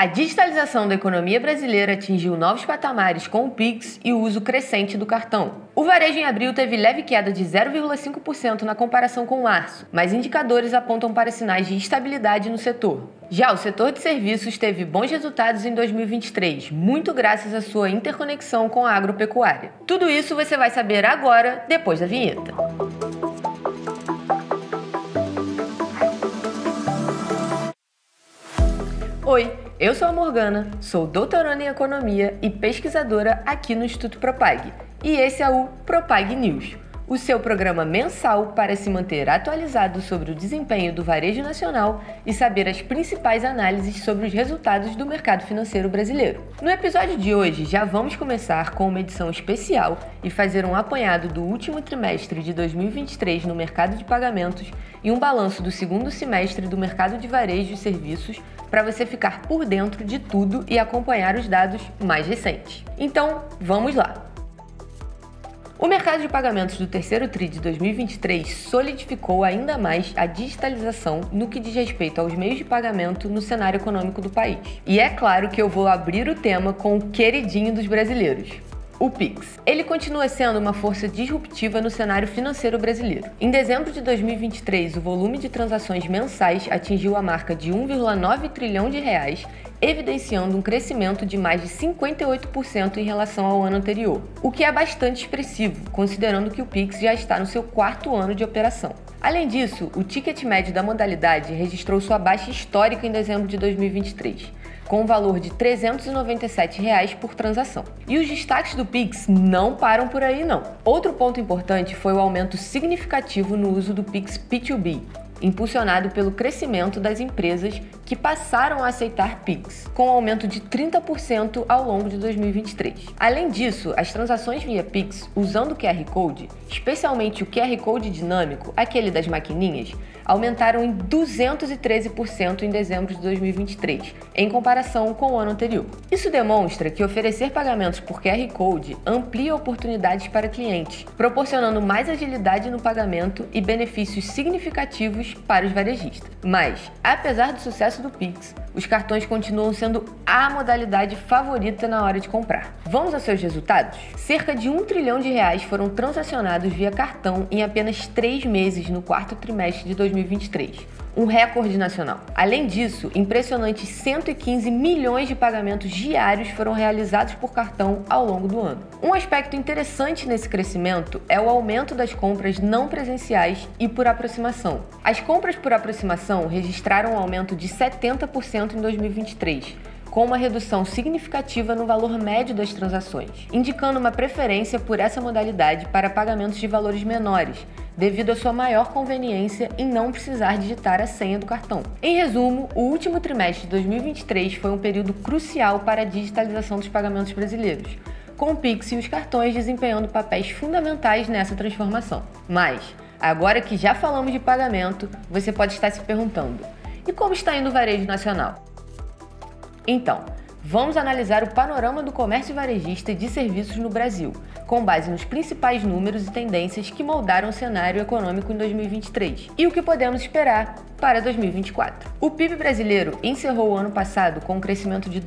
A digitalização da economia brasileira atingiu novos patamares com o Pix e o uso crescente do cartão. O varejo em abril teve leve queda de 0,5% na comparação com março, mas indicadores apontam para sinais de estabilidade no setor. Já o setor de serviços teve bons resultados em 2023, muito graças à sua interconexão com a agropecuária. Tudo isso você vai saber agora, depois da vinheta. Oi, eu sou a Morgana, sou doutoranda em Economia e pesquisadora aqui no Instituto Propag. E esse é o Propag News, o seu programa mensal para se manter atualizado sobre o desempenho do varejo nacional e saber as principais análises sobre os resultados do mercado financeiro brasileiro. No episódio de hoje, já vamos começar com uma edição especial e fazer um apanhado do último trimestre de 2023 no mercado de pagamentos e um balanço do segundo semestre do mercado de varejo e serviços para você ficar por dentro de tudo e acompanhar os dados mais recentes. Então, vamos lá! O mercado de pagamentos do terceiro TRI de 2023 solidificou ainda mais a digitalização no que diz respeito aos meios de pagamento no cenário econômico do país. E é claro que eu vou abrir o tema com o queridinho dos brasileiros, o Pix. Ele continua sendo uma força disruptiva no cenário financeiro brasileiro. Em dezembro de 2023, o volume de transações mensais atingiu a marca de 1,9 trilhão de reais, evidenciando um crescimento de mais de 58% em relação ao ano anterior, o que é bastante expressivo, considerando que o Pix já está no seu quarto ano de operação. Além disso, o ticket médio da modalidade registrou sua baixa histórica em dezembro de 2023, com um valor de R$ 397 por transação. E os destaques do Pix não param por aí não. Outro ponto importante foi o aumento significativo no uso do Pix P2B, impulsionado pelo crescimento das empresas que passaram a aceitar Pix, com um aumento de 30% ao longo de 2023. Além disso, as transações via Pix usando o QR Code, especialmente o QR Code dinâmico, aquele das maquininhas, aumentaram em 213% em dezembro de 2023, em comparação com o ano anterior. Isso demonstra que oferecer pagamentos por QR Code amplia oportunidades para clientes, proporcionando mais agilidade no pagamento e benefícios significativos para os varejistas. Mas, apesar do sucesso do Pix, os cartões continuam sendo a modalidade favorita na hora de comprar. Vamos aos seus resultados? Cerca de R$ 1 trilhão foram transacionados via cartão em apenas 3 meses no quarto trimestre de 2023, um recorde nacional. Além disso, impressionantes 115 milhões de pagamentos diários foram realizados por cartão ao longo do ano. Um aspecto interessante nesse crescimento é o aumento das compras não presenciais e por aproximação. As compras por aproximação registraram um aumento de 70% em 2023, com uma redução significativa no valor médio das transações, indicando uma preferência por essa modalidade para pagamentos de valores menores, devido à sua maior conveniência em não precisar digitar a senha do cartão. Em resumo, o último trimestre de 2023 foi um período crucial para a digitalização dos pagamentos brasileiros, com o Pix e os cartões desempenhando papéis fundamentais nessa transformação. Mas, agora que já falamos de pagamento, você pode estar se perguntando: e como está indo o varejo nacional? Então, vamos analisar o panorama do comércio varejista de serviços no Brasil, com base nos principais números e tendências que moldaram o cenário econômico em 2023 e o que podemos esperar para 2024. O PIB brasileiro encerrou o ano passado com um crescimento de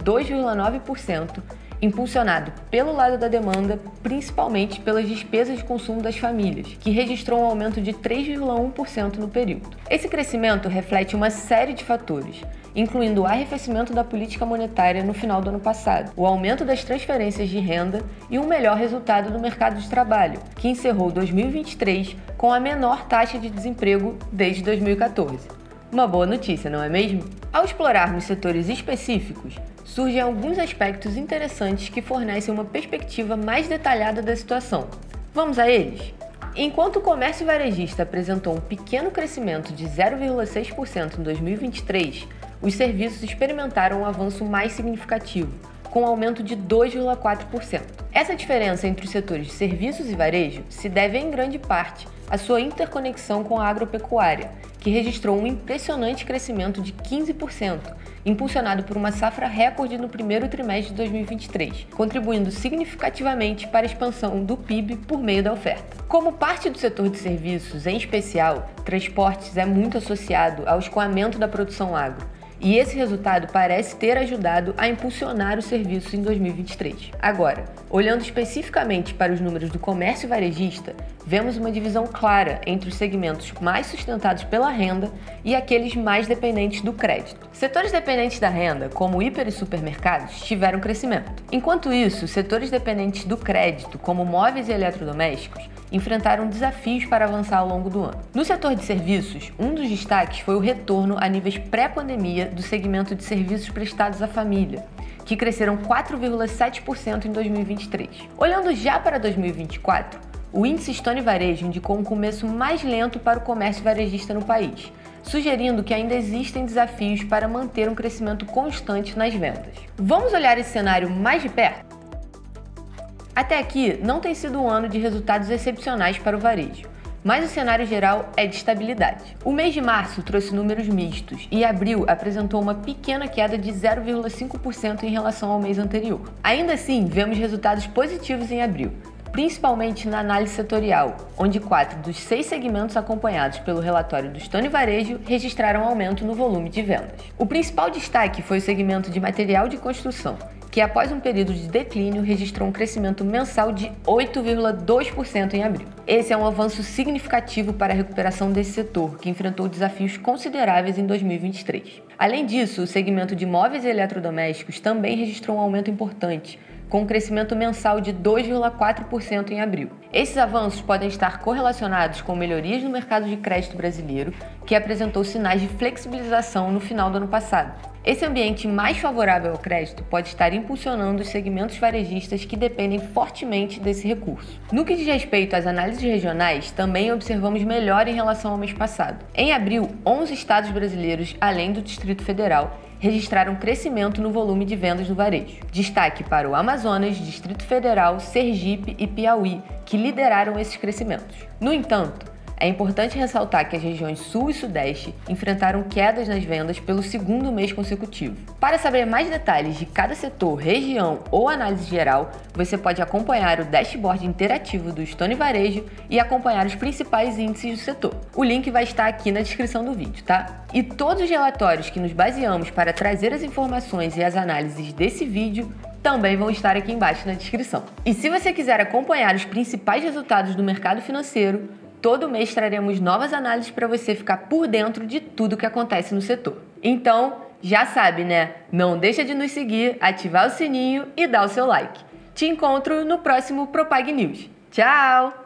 2,9%, impulsionado pelo lado da demanda, principalmente pelas despesas de consumo das famílias, que registrou um aumento de 3,1% no período. Esse crescimento reflete uma série de fatores, incluindo o arrefecimento da política monetária no final do ano passado, o aumento das transferências de renda e um melhor resultado do mercado de trabalho, que encerrou 2023 com a menor taxa de desemprego desde 2014. Uma boa notícia, não é mesmo? Ao explorarmos setores específicos, surgem alguns aspectos interessantes que fornecem uma perspectiva mais detalhada da situação. Vamos a eles? Enquanto o comércio varejista apresentou um pequeno crescimento de 0,6% em 2023, os serviços experimentaram um avanço mais significativo, com um aumento de 2,4%. Essa diferença entre os setores de serviços e varejo se deve em grande parte à sua interconexão com a agropecuária, que registrou um impressionante crescimento de 15%, impulsionado por uma safra recorde no primeiro trimestre de 2023, contribuindo significativamente para a expansão do PIB por meio da oferta. Como parte do setor de serviços, em especial, transportes é muito associado ao escoamento da produção agro, e esse resultado parece ter ajudado a impulsionar os serviços em 2023. Agora, olhando especificamente para os números do comércio varejista, vemos uma divisão clara entre os segmentos mais sustentados pela renda e aqueles mais dependentes do crédito. Setores dependentes da renda, como hiper e supermercados, tiveram crescimento. Enquanto isso, setores dependentes do crédito, como móveis e eletrodomésticos, enfrentaram desafios para avançar ao longo do ano. No setor de serviços, um dos destaques foi o retorno a níveis pré-pandemia do segmento de serviços prestados à família, que cresceram 4,7% em 2023. Olhando já para 2024, o índice Stone Varejo indicou um começo mais lento para o comércio varejista no país, sugerindo que ainda existem desafios para manter um crescimento constante nas vendas. Vamos olhar esse cenário mais de perto? Até aqui, não tem sido um ano de resultados excepcionais para o varejo, mas o cenário geral é de estabilidade. O mês de março trouxe números mistos e abril apresentou uma pequena queda de 0,5% em relação ao mês anterior. Ainda assim, vemos resultados positivos em abril, principalmente na análise setorial, onde 4 dos 6 segmentos acompanhados pelo relatório do Stone Varejo registraram aumento no volume de vendas. O principal destaque foi o segmento de material de construção, que após um período de declínio registrou um crescimento mensal de 8,2% em abril. Esse é um avanço significativo para a recuperação desse setor, que enfrentou desafios consideráveis em 2023. Além disso, o segmento de móveis e eletrodomésticos também registrou um aumento importante, com um crescimento mensal de 2,4% em abril. Esses avanços podem estar correlacionados com melhorias no mercado de crédito brasileiro, que apresentou sinais de flexibilização no final do ano passado. Esse ambiente mais favorável ao crédito pode estar impulsionando os segmentos varejistas que dependem fortemente desse recurso. No que diz respeito às análises regionais, também observamos melhora em relação ao mês passado. Em abril, 11 estados brasileiros, além do Distrito Federal, registraram crescimento no volume de vendas do varejo. Destaque para o Amazonas, Distrito Federal, Sergipe e Piauí, que lideraram esses crescimentos. No entanto, é importante ressaltar que as regiões Sul e Sudeste enfrentaram quedas nas vendas pelo segundo mês consecutivo. Para saber mais detalhes de cada setor, região ou análise geral, você pode acompanhar o dashboard interativo do Stone Varejo e acompanhar os principais índices do setor. O link vai estar aqui na descrição do vídeo, tá? E todos os relatórios que nos baseamos para trazer as informações e as análises desse vídeo também vão estar aqui embaixo na descrição. E se você quiser acompanhar os principais resultados do mercado financeiro, todo mês traremos novas análises para você ficar por dentro de tudo que acontece no setor. Então, já sabe, né? Não deixa de nos seguir, ativar o sininho e dar o seu like. Te encontro no próximo Propag News. Tchau!